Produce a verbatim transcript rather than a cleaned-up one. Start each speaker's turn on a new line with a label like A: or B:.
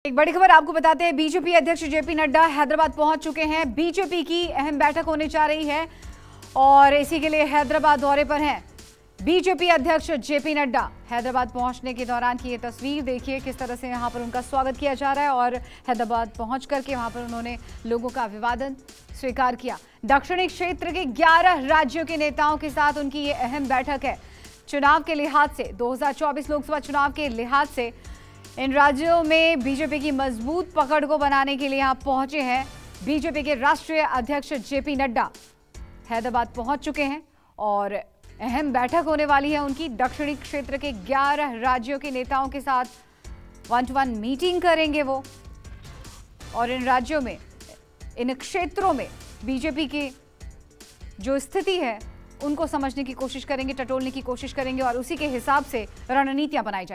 A: एक बड़ी खबर आपको बताते हैं, बीजेपी अध्यक्ष जेपी नड्डा हैदराबाद पहुंच चुके हैं। बीजेपी की अहम बैठक होने जा रही है और इसी के लिए हैदराबाद दौरे पर हैं बीजेपी अध्यक्ष जेपी नड्डा। हैदराबाद पहुंचने के दौरान की ये तस्वीर देखिए, किस तरह से यहां पर उनका स्वागत किया जा रहा है और हैदराबाद पहुंच करके वहां पर उन्होंने लोगों का अभिवादन स्वीकार किया। दक्षिणी क्षेत्र के ग्यारह राज्यों के नेताओं के साथ उनकी ये अहम बैठक है। चुनाव के लिहाज से, दो हजार चौबीस लोकसभा चुनाव के लिहाज से इन राज्यों में बीजेपी की मजबूत पकड़ को बनाने के लिए यहां पहुंचे हैं बीजेपी के राष्ट्रीय अध्यक्ष जेपी नड्डा। हैदराबाद पहुंच चुके हैं और अहम बैठक होने वाली है उनकी। दक्षिणी क्षेत्र के ग्यारह राज्यों के नेताओं के साथ वन टू वन मीटिंग करेंगे वो और इन राज्यों में, इन क्षेत्रों में बीजेपी की जो स्थिति है उनको समझने की कोशिश करेंगे, टटोलने की कोशिश करेंगे और उसी के हिसाब से रणनीतियां बनाई जाएंगी।